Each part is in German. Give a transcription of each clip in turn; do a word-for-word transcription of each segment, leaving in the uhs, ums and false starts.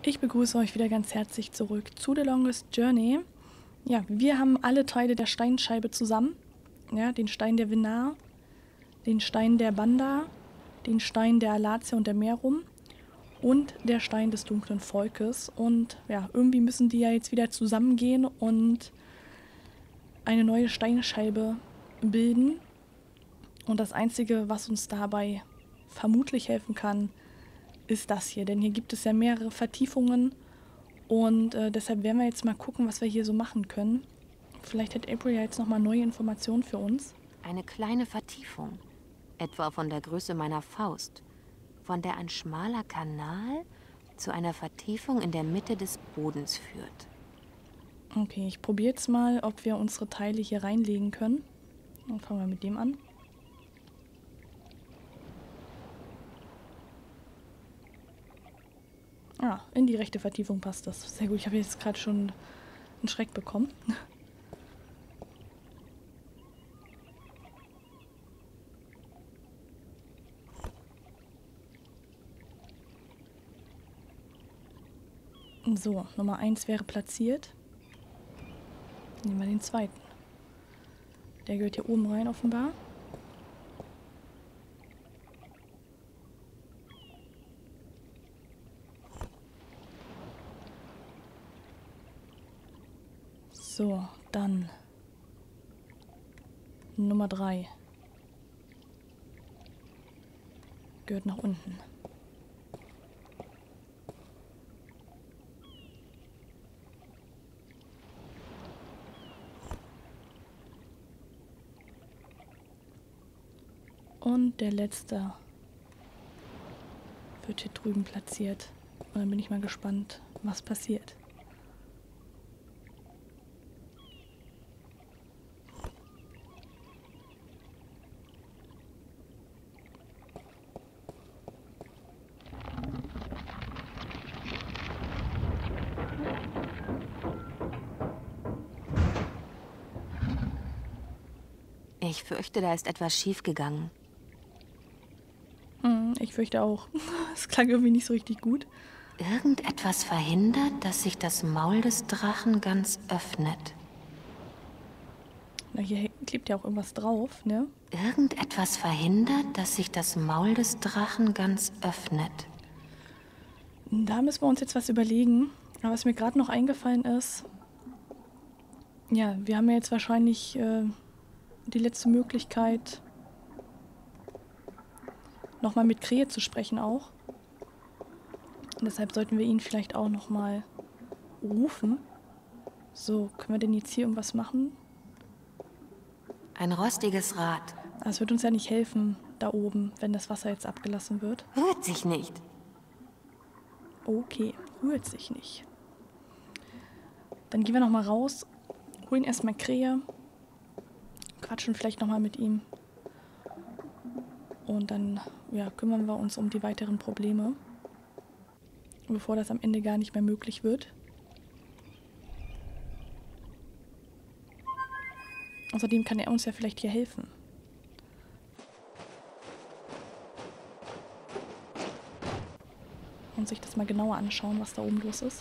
Ich begrüße euch wieder ganz herzlich zurück zu The Longest Journey. Ja, wir haben alle Teile der Steinscheibe zusammen. Ja, den Stein der Vinar, den Stein der Banda, den Stein der Alatia und der Merum und der Stein des dunklen Volkes. Und ja, irgendwie müssen die ja jetzt wieder zusammengehen und eine neue Steinscheibe bilden. Und das Einzige, was uns dabei vermutlich helfen kann, ist das hier. Denn hier gibt es ja mehrere Vertiefungen. Und äh, deshalb werden wir jetzt mal gucken, was wir hier so machen können. Vielleicht hat April ja jetzt nochmal neue Informationen für uns. Eine kleine Vertiefung. Etwa von der Größe meiner Faust. Von der ein schmaler Kanal zu einer Vertiefung in der Mitte des Bodens führt. Okay, ich probiere jetzt mal, ob wir unsere Teile hier reinlegen können. Dann fangen wir mit dem an. Ah, in die rechte Vertiefung passt das. Sehr gut, ich habe jetzt gerade schon einen Schreck bekommen. So, Nummer eins wäre platziert. Nehmen wir den zweiten. Der gehört hier oben rein offenbar. So, dann Nummer drei. Gehört nach unten. Und der letzte wird hier drüben platziert. Und dann bin ich mal gespannt, was passiert. Ich fürchte, da ist etwas schiefgegangen. Hm, ich fürchte auch. Es klang irgendwie nicht so richtig gut. Irgendetwas verhindert, dass sich das Maul des Drachen ganz öffnet. Na, hier klebt ja auch irgendwas drauf, ne? Irgendetwas verhindert, dass sich das Maul des Drachen ganz öffnet. Da müssen wir uns jetzt was überlegen. Aber was mir gerade noch eingefallen ist, ja, wir haben ja jetzt wahrscheinlich äh, die letzte Möglichkeit, nochmal mit Krähe zu sprechen auch. Und deshalb sollten wir ihn vielleicht auch nochmal rufen. So, können wir denn jetzt hier irgendwas machen? Ein rostiges Rad. Das wird uns ja nicht helfen, da oben, wenn das Wasser jetzt abgelassen wird. Rührt sich nicht. Okay, rührt sich nicht. Dann gehen wir nochmal raus, holen erstmal Krähe, quatschen vielleicht nochmal mit ihm. Und dann ja, kümmern wir uns um die weiteren Probleme, bevor das am Ende gar nicht mehr möglich wird. Außerdem kann er uns ja vielleicht hier helfen. Und sich das mal genauer anschauen, was da oben los ist.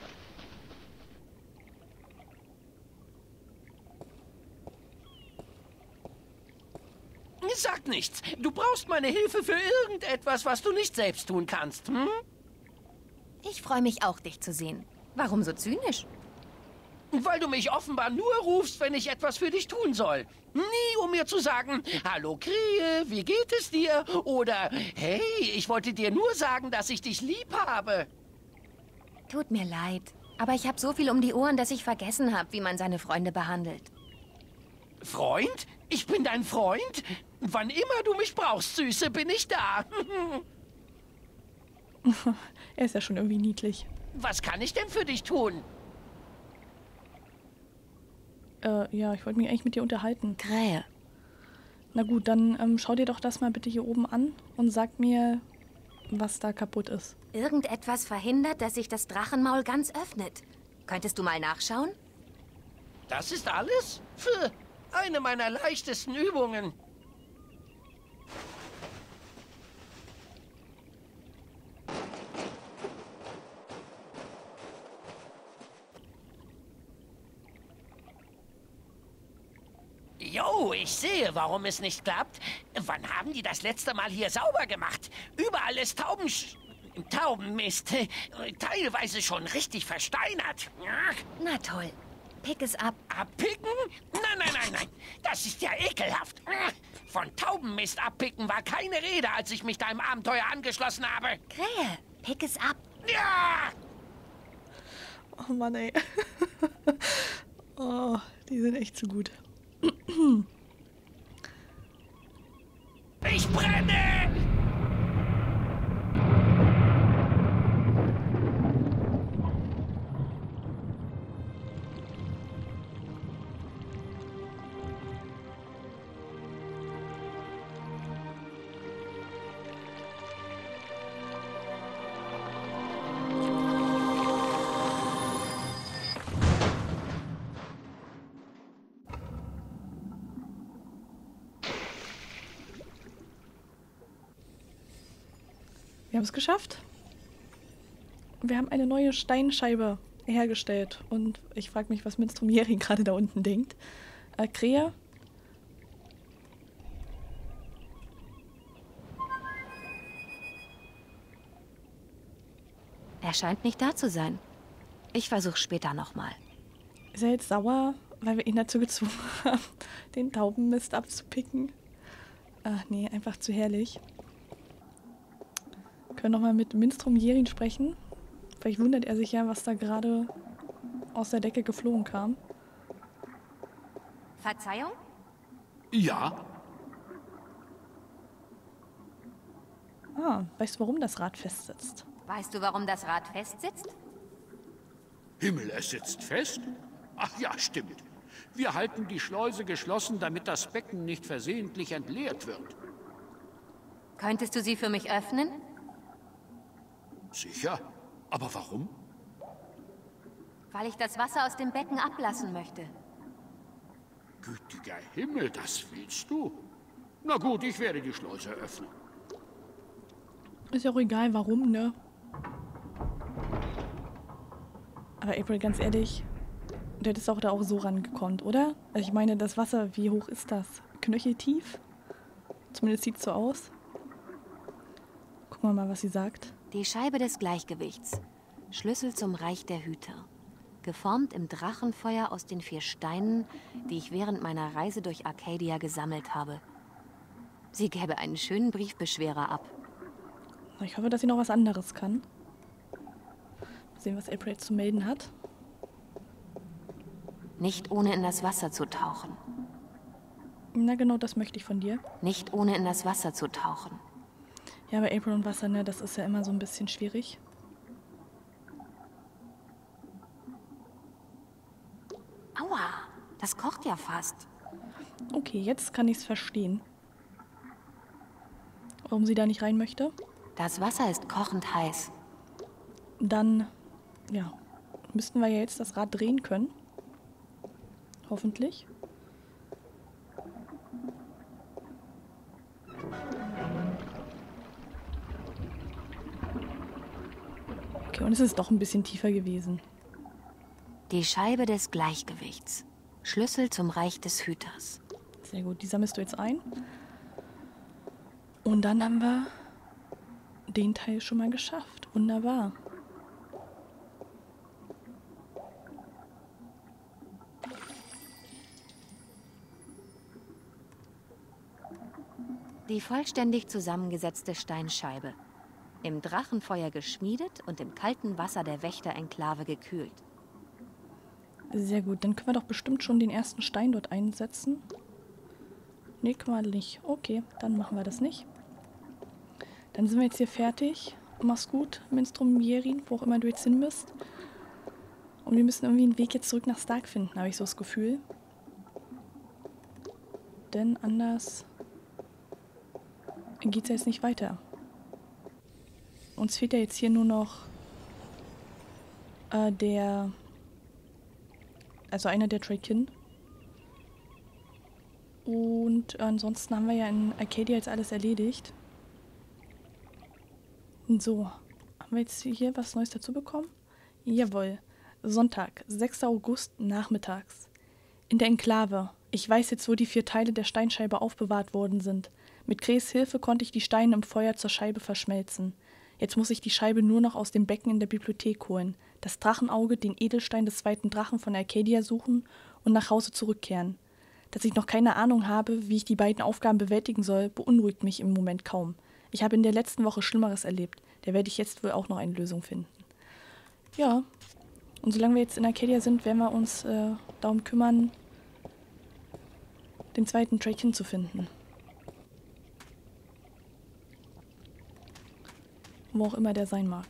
Sag nichts. Du brauchst meine Hilfe für irgendetwas, was du nicht selbst tun kannst. Hm? Ich freue mich auch, dich zu sehen. Warum so zynisch? Weil du mich offenbar nur rufst, wenn ich etwas für dich tun soll. Nie, um mir zu sagen, hallo Krähe, wie geht es dir? Oder, hey, ich wollte dir nur sagen, dass ich dich lieb habe. Tut mir leid, aber ich habe so viel um die Ohren, dass ich vergessen habe, wie man seine Freunde behandelt. Freund? Ich bin dein Freund? Wann immer du mich brauchst, Süße, bin ich da. Er ist ja schon irgendwie niedlich. Was kann ich denn für dich tun? Äh, ja, ich wollte mich eigentlich mit dir unterhalten. Krähe. Na gut, dann ähm, schau dir doch das mal bitte hier oben an und sag mir, was da kaputt ist. Irgendetwas verhindert, dass sich das Drachenmaul ganz öffnet. Könntest du mal nachschauen? Das ist alles? Pff, eine meiner leichtesten Übungen. Jo, ich sehe, warum es nicht klappt. Wann haben die das letzte Mal hier sauber gemacht? Überall ist Taubensch... Taubenmist. Teilweise schon richtig versteinert. Na toll. Pick es ab. Abpicken? Nein, nein, nein, nein. Das ist ja ekelhaft. Von Taubenmist abpicken war keine Rede, als ich mich deinem Abenteuer angeschlossen habe. Krähe, pick es ab. Ja! Oh Mann, ey. Oh, die sind echt zu gut. Ich brenne! Wir haben es geschafft. Wir haben eine neue Steinscheibe hergestellt. Und ich frage mich, was Minstromjeri gerade da unten denkt. Äh, Krähe. Er scheint nicht da zu sein. Ich versuche später nochmal. Ist er jetzt sauer, weil wir ihn dazu gezwungen haben, den Taubenmist abzupicken? Ach nee, einfach zu herrlich. Wir können nochmal mit Minstromjeri sprechen. Vielleicht wundert er sich ja, was da gerade aus der Decke geflogen kam. Verzeihung? Ja, Ah, weißt du, warum das Rad festsitzt? Weißt du, warum das Rad festsitzt? Himmel, es sitzt fest? Ach ja, stimmt. Wir halten die Schleuse geschlossen, damit das Becken nicht versehentlich entleert wird. Könntest du sie für mich öffnen? Sicher. Aber warum? Weil ich das Wasser aus dem Becken ablassen möchte. Gütiger Himmel, das willst du? Na gut, ich werde die Schleuse öffnen. Ist ja auch egal, warum, ne? Aber April, ganz ehrlich, du hättest auch da auch so rangekonnt, oder? Also ich meine, das Wasser, wie hoch ist das? Knöcheltief? Zumindest sieht es so aus. Gucken wir mal, was sie sagt. Die Scheibe des Gleichgewichts. Schlüssel zum Reich der Hüter. Geformt im Drachenfeuer aus den vier Steinen, die ich während meiner Reise durch Arcadia gesammelt habe. Sie gäbe einen schönen Briefbeschwerer ab. Ich hoffe, dass sie noch was anderes kann. Mal sehen, was April jetzt zu melden hat. Nicht ohne in das Wasser zu tauchen. Na genau, das möchte ich von dir. Nicht ohne in das Wasser zu tauchen. Ja, aber April und Wasser, ne, das ist ja immer so ein bisschen schwierig. Aua, das kocht ja fast. Okay, jetzt kann ich es verstehen. Warum sie da nicht rein möchte. Das Wasser ist kochend heiß. Dann, ja, müssten wir ja jetzt das Rad drehen können. Hoffentlich. Okay, und es ist doch ein bisschen tiefer gewesen. Die Scheibe des Gleichgewichts. Schlüssel zum Reich des Hüters. Sehr gut, die sammelst du jetzt ein. Und dann haben wir den Teil schon mal geschafft. Wunderbar. Die vollständig zusammengesetzte Steinscheibe. Im Drachenfeuer geschmiedet und im kalten Wasser der Wächter-Enklave gekühlt. Sehr gut, dann können wir doch bestimmt schon den ersten Stein dort einsetzen. Nee, können wir nicht. Okay, dann machen wir das nicht. Dann sind wir jetzt hier fertig. Mach's gut, Minstromjeri, wo auch immer du jetzt hin bist. Und wir müssen irgendwie einen Weg jetzt zurück nach Stark finden, habe ich so das Gefühl. Denn anders geht's ja jetzt nicht weiter. Uns fehlt ja jetzt hier nur noch äh, der... Also einer der Traikin. Und ansonsten haben wir ja in Arcadia jetzt alles erledigt. So, haben wir jetzt hier was Neues dazu bekommen? Jawohl. Sonntag, sechster August nachmittags. In der Enklave. Ich weiß jetzt, wo die vier Teile der Steinscheibe aufbewahrt worden sind. Mit Kres Hilfe konnte ich die Steine im Feuer zur Scheibe verschmelzen. Jetzt muss ich die Scheibe nur noch aus dem Becken in der Bibliothek holen, das Drachenauge, den Edelstein des zweiten Drachen von Arcadia suchen und nach Hause zurückkehren. Dass ich noch keine Ahnung habe, wie ich die beiden Aufgaben bewältigen soll, beunruhigt mich im Moment kaum. Ich habe in der letzten Woche Schlimmeres erlebt. Da werde ich jetzt wohl auch noch eine Lösung finden. Ja, und solange wir jetzt in Arcadia sind, werden wir uns äh, darum kümmern, den zweiten Draken zu finden. Wo auch immer der sein mag.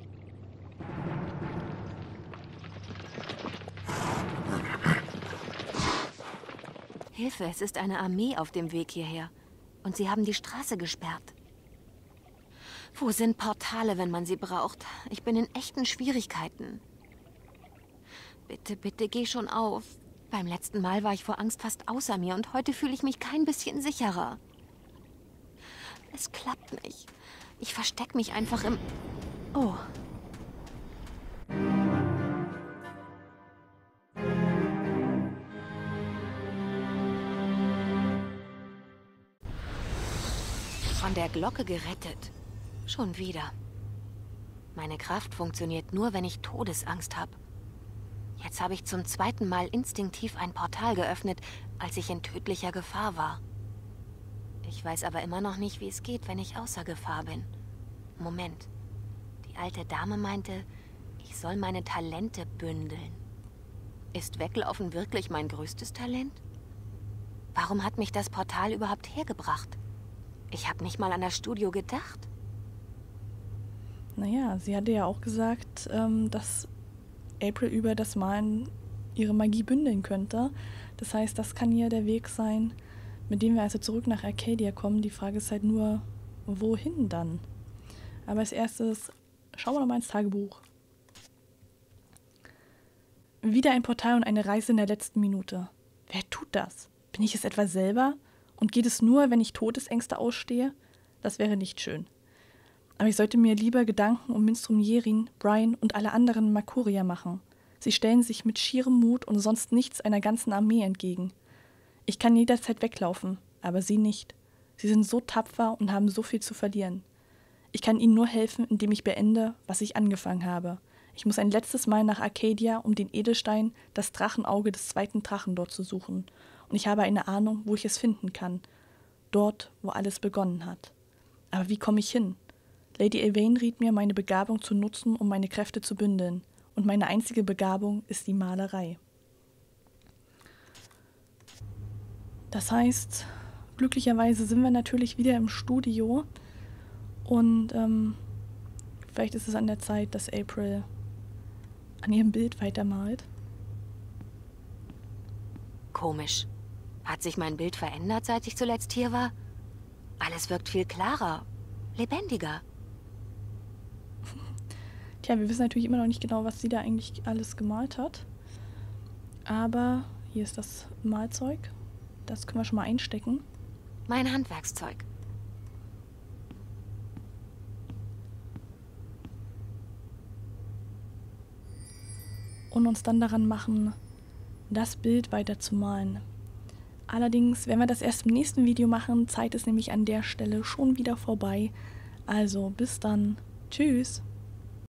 Hilfe, es ist eine Armee auf dem Weg hierher. Und sie haben die Straße gesperrt. Wo sind Portale, wenn man sie braucht? Ich bin in echten Schwierigkeiten. Bitte, bitte, geh schon auf. Beim letzten Mal war ich vor Angst fast außer mir und heute fühle ich mich kein bisschen sicherer. Es klappt nicht. Ich verstecke mich einfach im... Oh. Von der Glocke gerettet. Schon wieder. Meine Kraft funktioniert nur, wenn ich Todesangst habe. Jetzt habe ich zum zweiten Mal instinktiv ein Portal geöffnet, als ich in tödlicher Gefahr war. Ich weiß aber immer noch nicht, wie es geht, wenn ich außer Gefahr bin. Moment. Die alte Dame meinte, ich soll meine Talente bündeln. Ist Weglaufen wirklich mein größtes Talent? Warum hat mich das Portal überhaupt hergebracht? Ich habe nicht mal an das Studio gedacht. Naja, sie hatte ja auch gesagt, ähm, dass April über das Malen ihre Magie bündeln könnte. Das heißt, das kann hier der Weg sein, mit dem wir also zurück nach Arcadia kommen. Die Frage ist halt nur, wohin dann? Aber als erstes schauen wir noch mal ins Tagebuch. Wieder ein Portal und eine Reise in der letzten Minute. Wer tut das? Bin ich es etwa selber? Und geht es nur, wenn ich Todesängste ausstehe? Das wäre nicht schön. Aber ich sollte mir lieber Gedanken um Minstrom Yerin, Brian und alle anderen Makuria machen. Sie stellen sich mit schierem Mut und sonst nichts einer ganzen Armee entgegen. Ich kann jederzeit weglaufen, aber sie nicht. Sie sind so tapfer und haben so viel zu verlieren. Ich kann ihnen nur helfen, indem ich beende, was ich angefangen habe. Ich muss ein letztes Mal nach Arcadia, um den Edelstein, das Drachenauge des zweiten Drachen dort zu suchen. Und ich habe eine Ahnung, wo ich es finden kann. Dort, wo alles begonnen hat. Aber wie komme ich hin? Lady Elaine riet mir, meine Begabung zu nutzen, um meine Kräfte zu bündeln. Und meine einzige Begabung ist die Malerei. Das heißt, glücklicherweise sind wir natürlich wieder im Studio. Und ähm, vielleicht ist es an der Zeit, dass April an ihrem Bild weitermalt. Komisch. Hat sich mein Bild verändert, seit ich zuletzt hier war? Alles wirkt viel klarer, lebendiger. Tja, wir wissen natürlich immer noch nicht genau, was sie da eigentlich alles gemalt hat. Aber hier ist das Malzeug. Das können wir schon mal einstecken. Mein Handwerkszeug. Und uns dann daran machen, das Bild weiter zu malen. Allerdings werden wir das erst im nächsten Video machen. Zeit ist nämlich an der Stelle schon wieder vorbei. Also bis dann. Tschüss.